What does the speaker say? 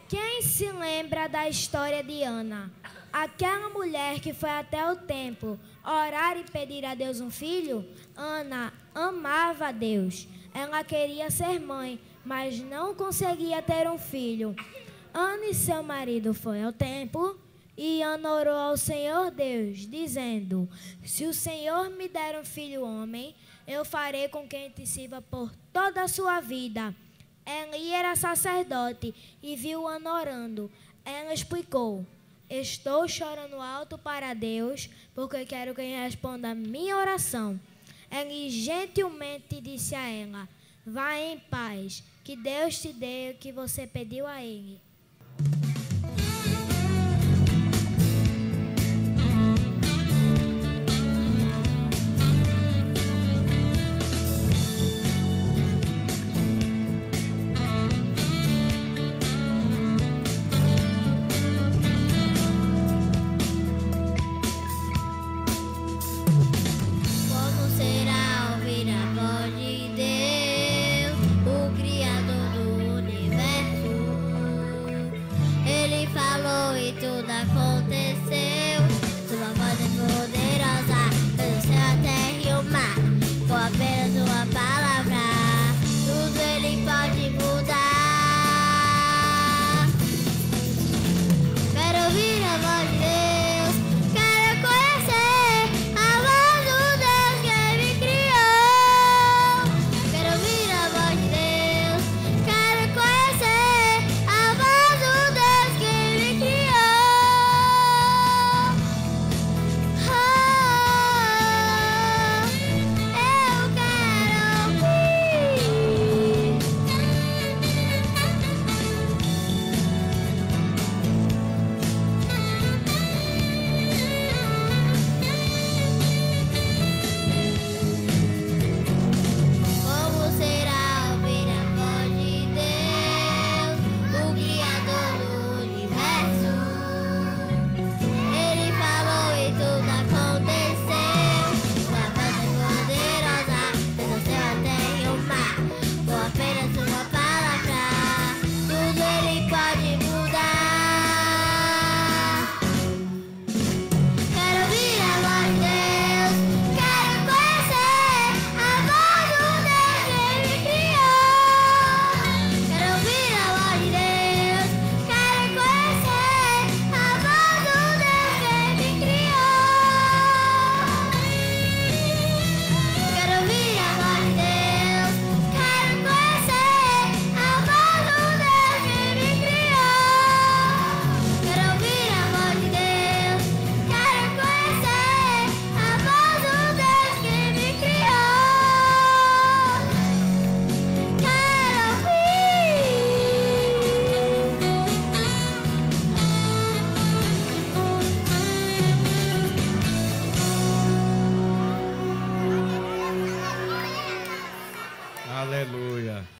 Quem se lembra da história de Ana? Aquela mulher que foi até o templo orar e pedir a Deus um filho? Ana amava a Deus. Ela queria ser mãe, mas não conseguia ter um filho. Ana e seu marido foram ao templo e Ana orou ao Senhor Deus, dizendo: se o Senhor me der um filho homem, eu farei com que te sirva por toda a sua vida. Eli era sacerdote e viu Ana orando. Ela explicou: estou chorando alto para Deus, porque quero que ele responda a minha oração. Ele gentilmente disse a ela: vá em paz, que Deus te dê o que você pediu a ele.